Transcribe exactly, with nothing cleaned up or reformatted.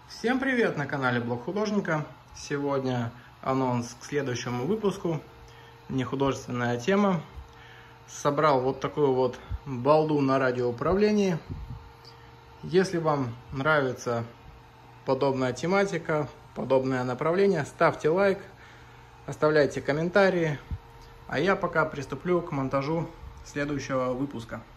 Всем привет на канале Блог Художника. Сегодня анонс к следующему выпуску. Нехудожественная тема. Собрал вот такую вот балду на радиоуправлении. Если вам нравится подобная тематика, подобное направление, ставьте лайк, оставляйте комментарии. А я пока приступлю к монтажу следующего выпуска.